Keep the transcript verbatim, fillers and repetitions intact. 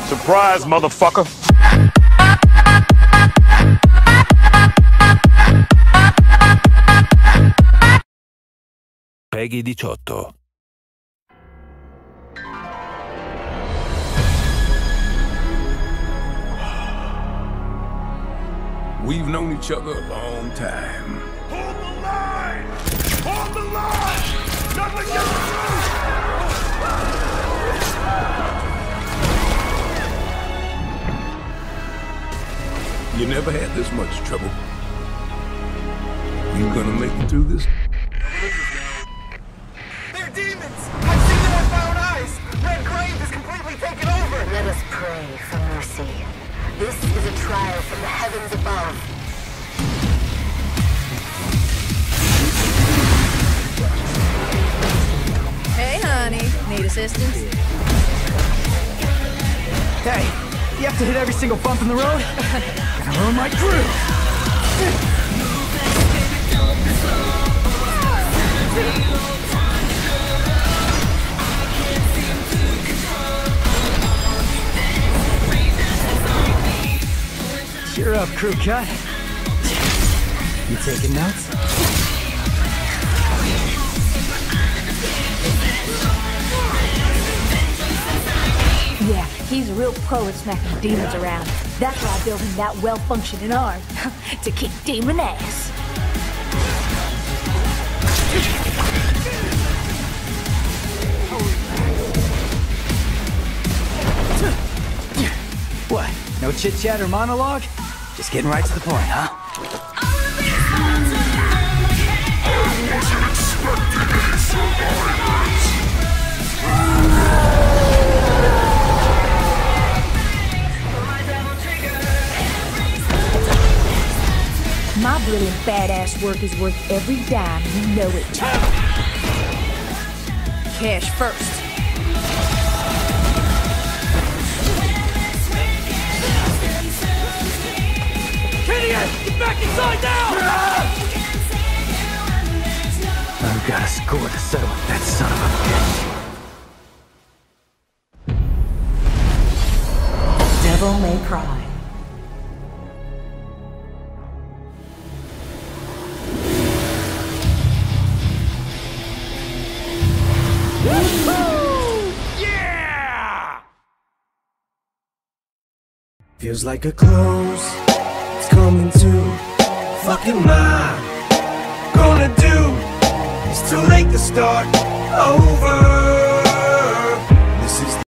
Surprise, motherfucker. Peggy diciotto. We've known each other a long time. Hold the line! Hold the line! Nothing gets through! You never had this much trouble. You gonna make it through this? They're demons! I've seen them with my own eyes! Red Grave is completely taken over! Let us pray for mercy. This is a trial from the heavens above. Hey, honey. Need assistance? Hey, you have to hit every single bump in the road? Gonna ruin my crew! Cheer up, crew cut. You taking notes? Yeah, he's a real pro at smacking demons around. That's why I built him that well-functioning arm. To kick demon ass. What? No chit-chat or monologue? Just getting right to the point, huh? My brilliant badass work is worth every dime, you know it. Cash first. Get back inside now! I've got a score to settle with that son of a bitch. Devil May Cry. Yeah! Feels like a close. Coming to fucking mine. Gonna do. It's too late to start over.